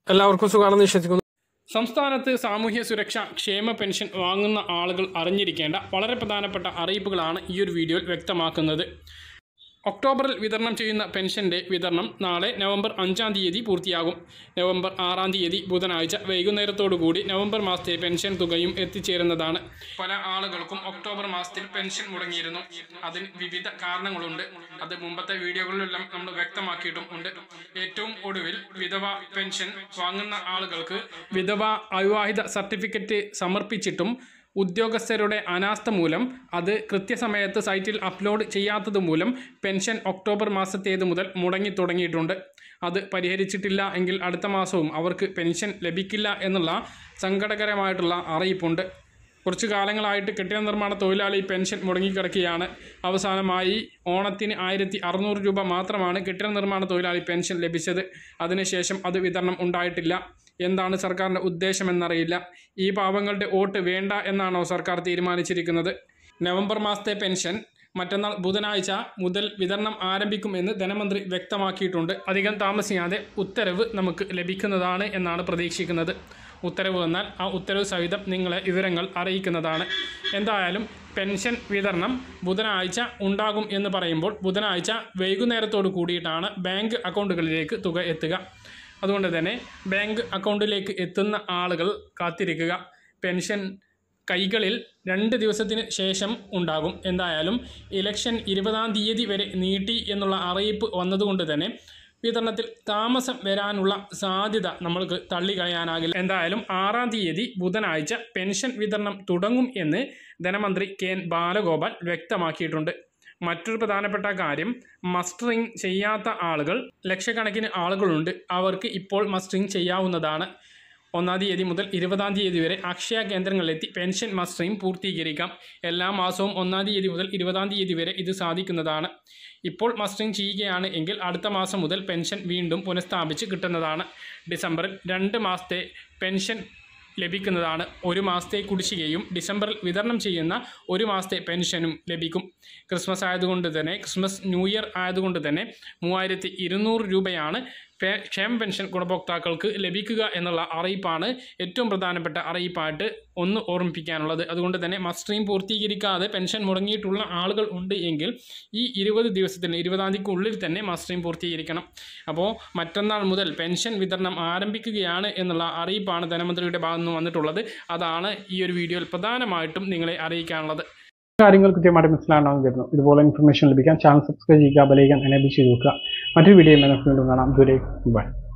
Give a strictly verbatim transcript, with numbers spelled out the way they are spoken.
എല്ലാവർക്കും സുഖമാണെന്ന് വിശ്വസിക്കുന്നു. സംസ്ഥാനത്ത് സാമൂഹ്യ സുരക്ഷാ ക്ഷേമ പെൻഷൻ വാങ്ങുന്ന ആളുകൾ അറിഞ്ഞിരിക്കേണ്ട വളരെ പ്രധാനപ്പെട്ട അറിയിപ്പുകളാണ് ഈ ഒരു വീഡിയോയിൽ വ്യക്തമാക്കുന്നത്. ഒക്ടോബറിൽ വിതരണം ചെയ്യുന്ന പെൻഷൻ്റെ വിതരണം നാളെ നവംബർ അഞ്ചാം തീയതി പൂർത്തിയാകും. നവംബർ ആറാം തീയതി ബുധനാഴ്ച വൈകുന്നേരത്തോടുകൂടി നവംബർ മാസത്തെ പെൻഷൻ തുകയും എത്തിച്ചേരുന്നതാണ്. പല ആളുകൾക്കും ഒക്ടോബർ മാസത്തിൽ പെൻഷൻ മുടങ്ങിയിരുന്നു. അതിന് വിവിധ കാരണങ്ങളുണ്ട്. അത് മുമ്പത്തെ വീഡിയോകളിലെല്ലാം നമ്മൾ വ്യക്തമാക്കിയിട്ടും ഉണ്ട്. ഏറ്റവും ഒടുവിൽ വിധവ പെൻഷൻ വാങ്ങുന്ന ആളുകൾക്ക് വിധവ അവിവാഹിത സർട്ടിഫിക്കറ്റ് സമർപ്പിച്ചിട്ടും ഉദ്യോഗസ്ഥരുടെ അനാസ്ഥ മൂലം അത് കൃത്യസമയത്ത് സൈറ്റിൽ അപ്ലോഡ് ചെയ്യാത്തത് മൂലം പെൻഷൻ ഒക്ടോബർ മാസത്തേത് മുതൽ മുടങ്ങി തുടങ്ങിയിട്ടുണ്ട്. അത് പരിഹരിച്ചിട്ടില്ല എങ്കിൽ അടുത്ത മാസവും അവർക്ക് പെൻഷൻ ലഭിക്കില്ല എന്നുള്ള സങ്കടകരമായിട്ടുള്ള അറിയിപ്പുണ്ട്. കുറച്ചു കാലങ്ങളായിട്ട് കെട്ടിട നിർമ്മാണ തൊഴിലാളി പെൻഷൻ മുടങ്ങിക്കിടക്കുകയാണ്. അവസാനമായി ഓണത്തിന് ആയിരത്തി അറുന്നൂറ് രൂപ മാത്രമാണ് കെട്ടിട നിർമ്മാണ തൊഴിലാളി പെൻഷൻ ലഭിച്ചത്. അതിനുശേഷം അത് വിതരണം ഉണ്ടായിട്ടില്ല. എന്താണ് സർക്കാരിൻ്റെ ഉദ്ദേശമെന്നറിയില്ല. ഈ പാവങ്ങളുടെ വോട്ട് വേണ്ട എന്നാണോ സർക്കാർ തീരുമാനിച്ചിരിക്കുന്നത്? നവംബർ മാസത്തെ പെൻഷൻ മറ്റന്നാൾ ബുധനാഴ്ച മുതൽ വിതരണം ആരംഭിക്കുമെന്ന് ധനമന്ത്രി വ്യക്തമാക്കിയിട്ടുണ്ട്. അധികം താമസിയാതെ ഉത്തരവ് നമുക്ക് ലഭിക്കുന്നതാണ് എന്നാണ് പ്രതീക്ഷിക്കുന്നത്. ഉത്തരവ് വന്നാൽ ആ ഉത്തരവ് സഹിതം നിങ്ങളെ വിവരങ്ങൾ അറിയിക്കുന്നതാണ്. എന്തായാലും പെൻഷൻ വിതരണം ബുധനാഴ്ച ഉണ്ടാകും എന്ന് പറയുമ്പോൾ ബുധനാഴ്ച വൈകുന്നേരത്തോട് കൂടിയിട്ടാണ് ബാങ്ക് അക്കൗണ്ടുകളിലേക്ക് തുക എത്തുക. അതുകൊണ്ട് തന്നെ ബാങ്ക് അക്കൗണ്ടിലേക്ക് എത്തുന്ന ആളുകൾ കാത്തിരിക്കുക. പെൻഷൻ കൈകളിൽ രണ്ട് ദിവസത്തിന് ശേഷം ഉണ്ടാകും. എന്തായാലും ഇലക്ഷൻ ഇരുപതാം തീയതി വരെ നീട്ടി എന്നുള്ള അറിയിപ്പ് വന്നതുകൊണ്ട് തന്നെ വിതരണത്തിൽ താമസം വരാനുള്ള സാധ്യത നമ്മൾക്ക് തള്ളിക്കളയാനാകില്ല. എന്തായാലും ആറാം തീയതി ബുധനാഴ്ച പെൻഷൻ വിതരണം തുടങ്ങും എന്ന് ധനമന്ത്രി കെ എൻ ബാലഗോപാൽ വ്യക്തമാക്കിയിട്ടുണ്ട്. മറ്റൊരു പ്രധാനപ്പെട്ട കാര്യം, മസ്റ്ററിങ് ചെയ്യാത്ത ആളുകൾ ലക്ഷക്കണക്കിന് ആളുകളുണ്ട്. അവർക്ക് ഇപ്പോൾ മസ്റ്ററിങ് ചെയ്യാവുന്നതാണ്. ഒന്നാം തീയതി മുതൽ ഇരുപതാം തീയതി വരെ അക്ഷയ കേന്ദ്രങ്ങളിലെത്തി പെൻഷൻ മസ്റ്ററിങ് പൂർത്തീകരിക്കാം. എല്ലാ മാസവും ഒന്നാം തീയതി മുതൽ ഇരുപതാം തീയതി വരെ ഇത് സാധിക്കുന്നതാണ്. ഇപ്പോൾ മസ്റ്ററിങ് ചെയ്യുകയാണ് എങ്കിൽ അടുത്ത മാസം മുതൽ പെൻഷൻ വീണ്ടും പുനഃസ്ഥാപിച്ച് കിട്ടുന്നതാണ്. ഡിസംബറിൽ രണ്ട് മാസത്തെ പെൻഷൻ ലഭിക്കുന്നതാണ്. ഒരു മാസത്തെ കുടിശ്ശികയും ഡിസംബറിൽ വിതരണം ചെയ്യുന്ന ഒരു മാസത്തെ പെൻഷനും ലഭിക്കും. ക്രിസ്മസ് ആയതുകൊണ്ട് തന്നെ ക്രിസ്മസ് ന്യൂ ഇയർ ആയതുകൊണ്ട് തന്നെ മൂവായിരത്തി ഇരുന്നൂറ് രൂപയാണ് ക്ഷേമ പെൻഷൻ ഗുണഭോക്താക്കൾക്ക് ലഭിക്കുക എന്നുള്ള അറിയിപ്പാണ് ഏറ്റവും പ്രധാനപ്പെട്ട അറിയിപ്പായിട്ട് ഒന്ന് ഓർമ്മിപ്പിക്കാനുള്ളത്. അതുകൊണ്ട് തന്നെ മസ്റ്ററിങ് പൂർത്തീകരിക്കാതെ പെൻഷൻ മുടങ്ങിയിട്ടുള്ള ആളുകൾ ഉണ്ട് എങ്കിൽ ഈ ഇരുപത് ദിവസത്തിന് ഇരുപതാം തീയതിക്കുള്ളിൽ തന്നെ മസ്റ്ററിങ് പൂർത്തീകരിക്കണം. അപ്പോൾ മറ്റന്നാൾ മുതൽ പെൻഷൻ വിതരണം ആരംഭിക്കുകയാണ് എന്നുള്ള അറിയിപ്പാണ് ധനമന്ത്രിയുടെ ഭാഗത്തു നിന്ന് വന്നിട്ടുള്ളത്. അതാണ് ഈ ഒരു വീഡിയോയിൽ പ്രധാനമായിട്ടും നിങ്ങളെ അറിയിക്കാനുള്ളത്. കാര്യങ്ങൾ കൃത്യമായിട്ട് മനസ്സിലാകണമെന്ന് കരുതുന്നു. ഇതുപോലെ ഇൻഫർമേഷൻ ലഭിക്കാൻ ചാനൽ സബ്സ്ക്രൈബ് ചെയ്യുക, ബെൽ ഐക്കൺ എനേബിൾ ചെയ്ത് വെക്കുക. മറ്റൊരു വീഡിയോയിൽ വീണ്ടും കാണാം. ദൂരെ ബൈ.